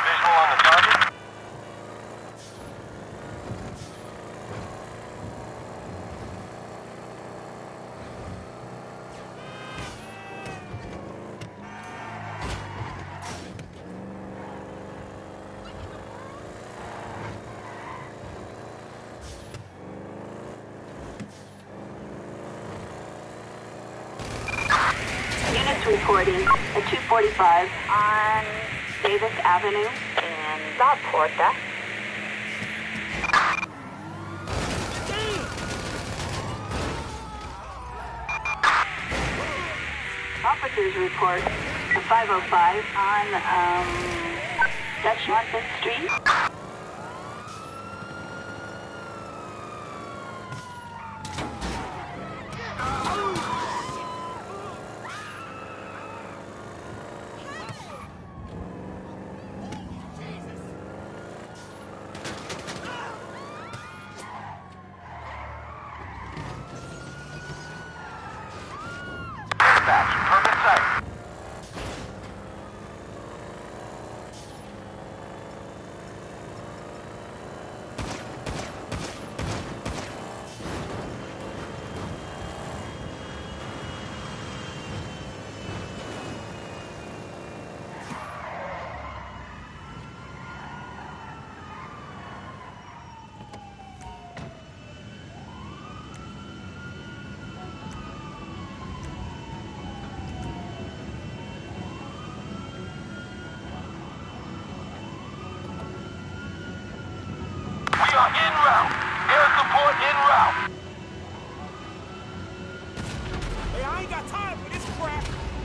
visual on the target? Units reporting at 245 on Davis Avenue in La Porta. Officers report at 505 on Dutch Market Street. Dispatch, permit site. We are en route. Air support en route. Hey, I ain't got time for this crap.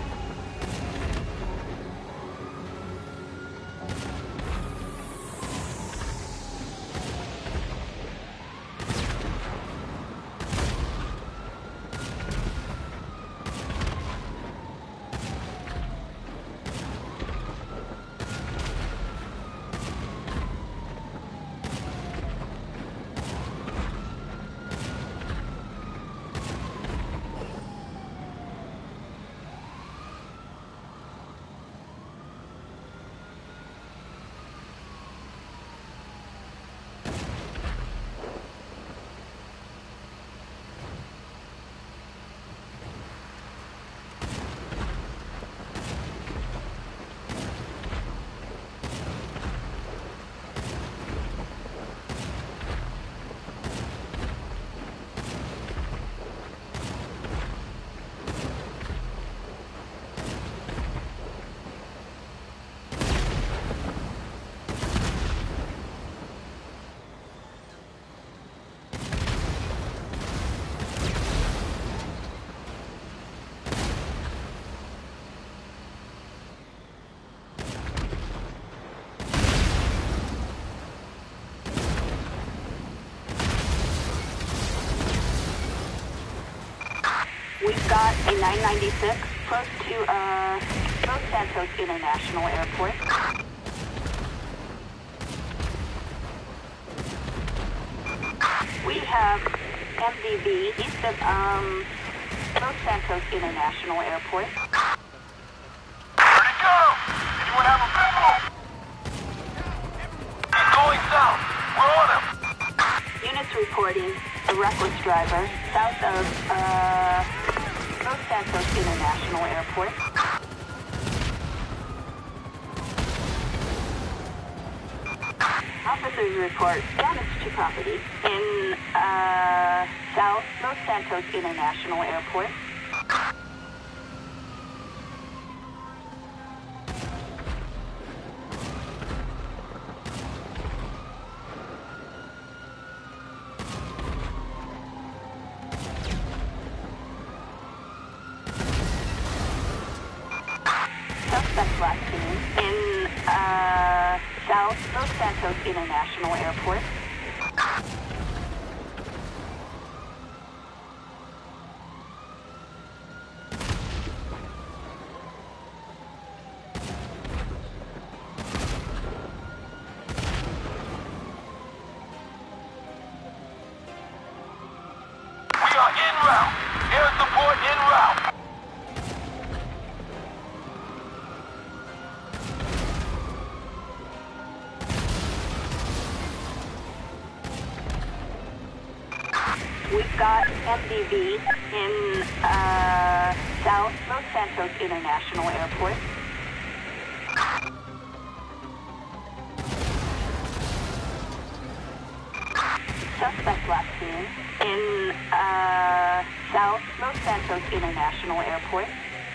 We've got a 996 close to Los Santos International Airport. We have MDV east of Los Santos International Airport. Where'd it go? Anyone have a visual? He's going south. We're on him. Units reporting a reckless driver south of Los Santos International Airport. Officers report damage to property in South Los Santos International Airport. Suspect last seen in South Los Santos International Airport. We are en route. Air support en route. We've got MDV in South Los Santos International Airport. Suspect last seen in South Los Santos International Airport.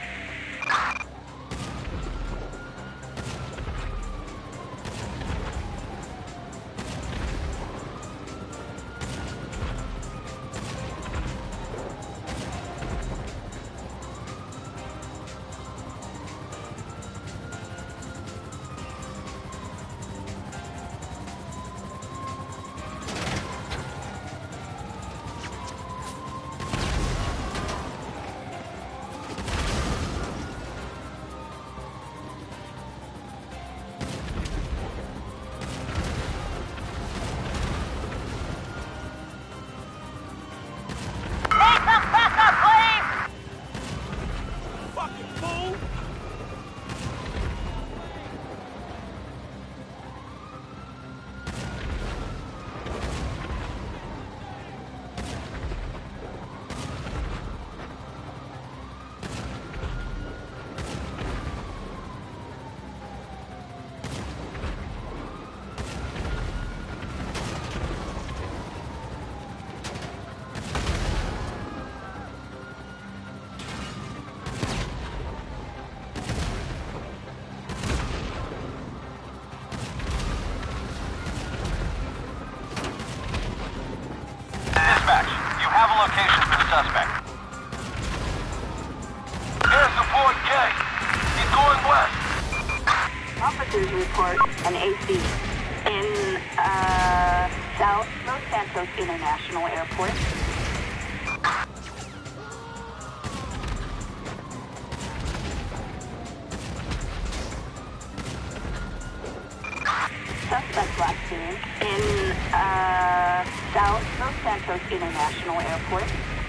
Fucking fool! Dispatch, you have a location for the suspect. Air support K. He's going west. Officers report an AC in South Los Santos International Airport. Suspect last seen in South Los Santos International Airport.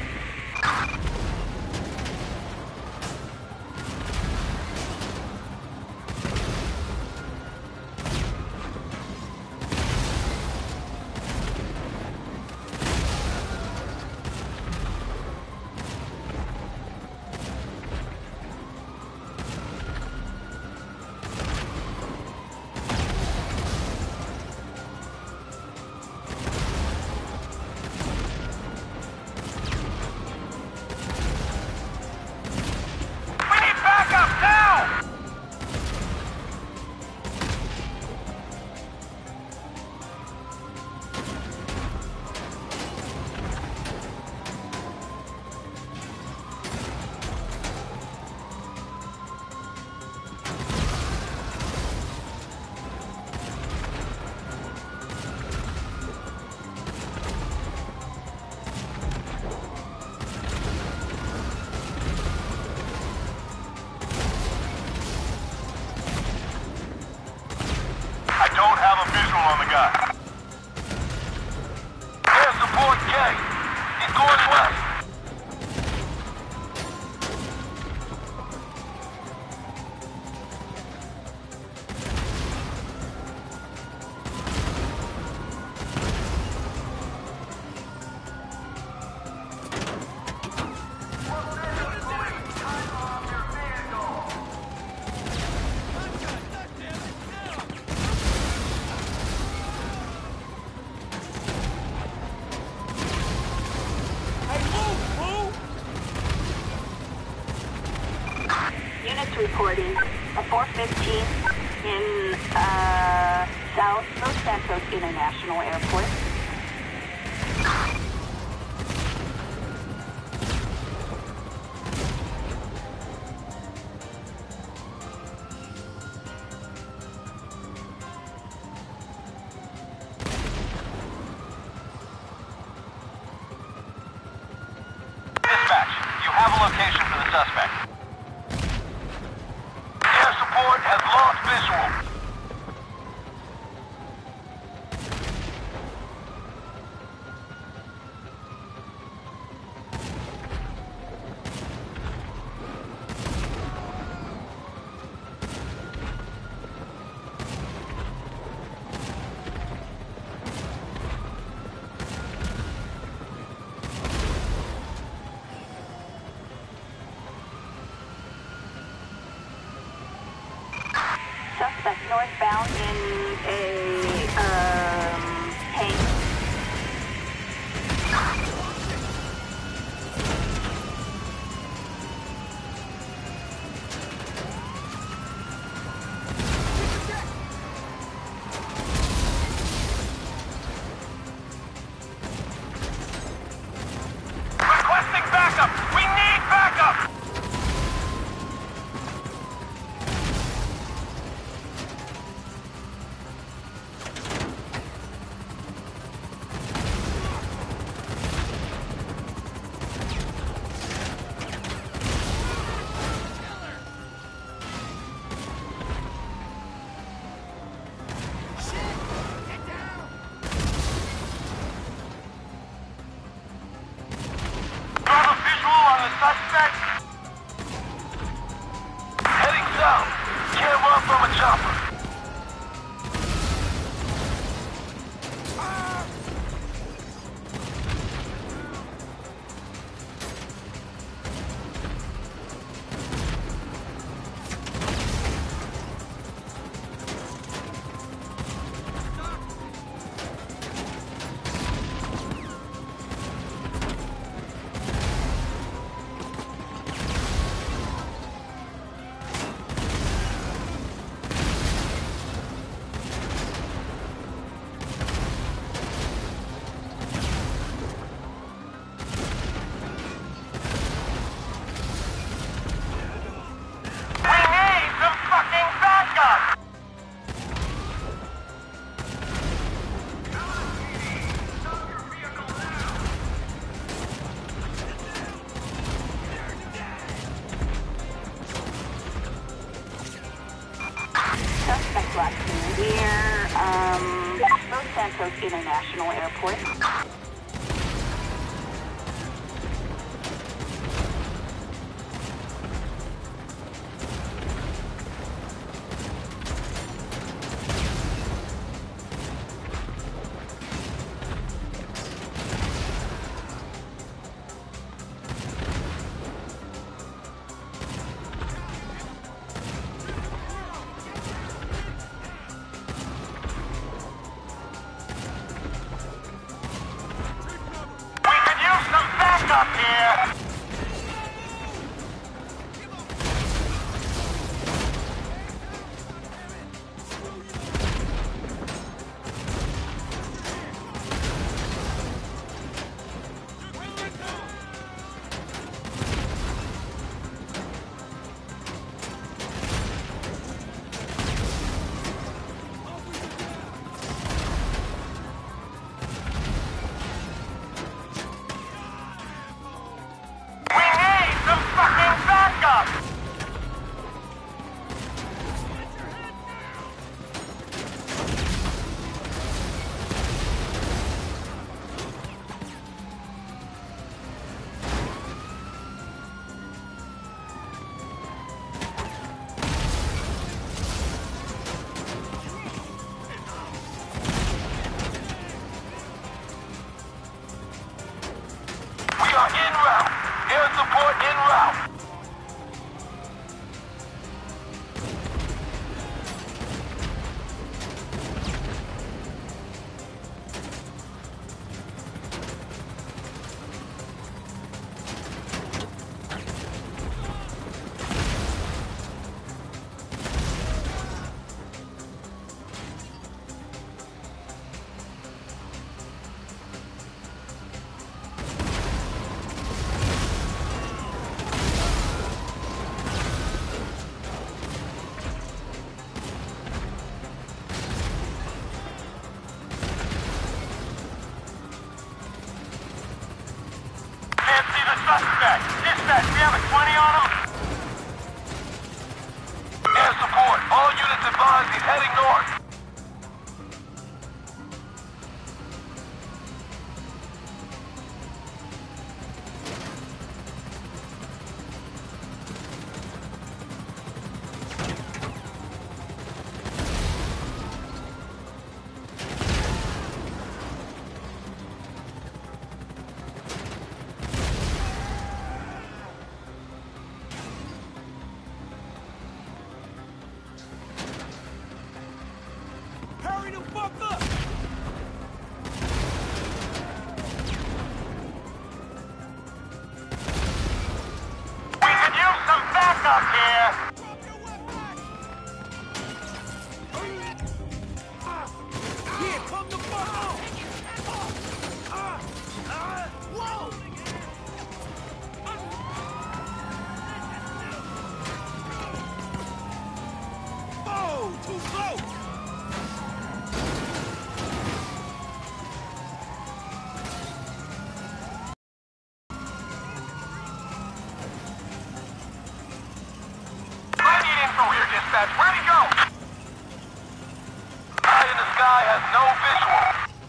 We need backup now! I don't have a visual on the guy. Air support K. He's going west. Hey, move, fool! Units reporting a 415 in South Los Santos International Airport. Dispatch, you have a location for the suspect. Air support has lost visual. suspect northbound in a tank. Requesting backup! We need backup! You have a visual on the suspect? Heading south. Can't run from a chopper. We need some fucking backup! Suspect last seen near Los Santos International Airport. We could use some backup here! We need some fucking backup! We are en route. Air support en route. Can't see the suspect. Dispatch, we have a 20 on him. Air support. All units advised he's heading north. Hurry the fuck up! We could use some backup here. Drop your weapon! Yeah, come the fuck on! Whoa! Oh, too close! I need info here, dispatch. Where'd he go? Eye in the sky has no visual.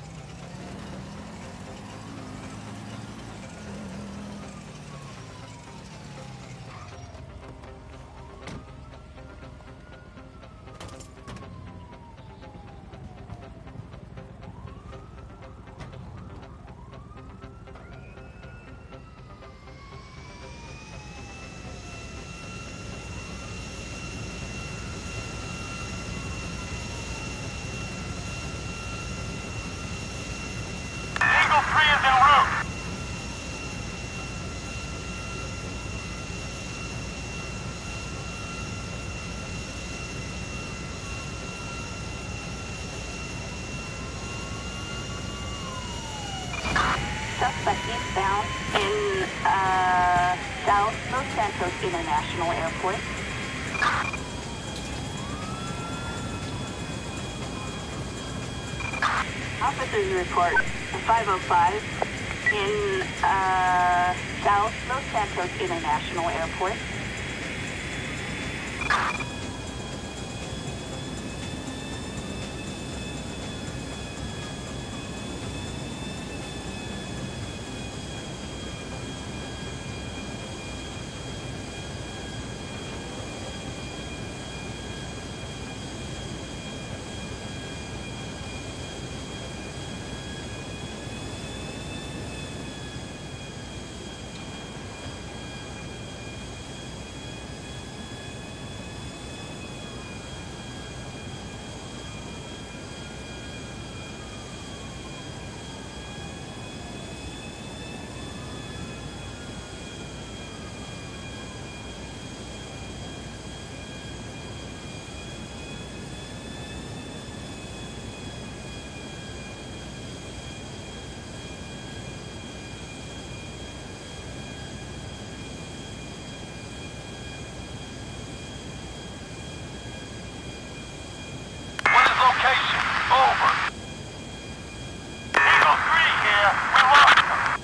Eagle 3 is en route. Suspect eastbound in South Los Santos International Airport. Officers report 505 in South Los Santos International Airport. What is location? Over. Eagle 3 here. We lost him.